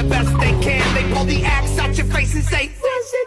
best they can. They pull the axe out your face and say, Resident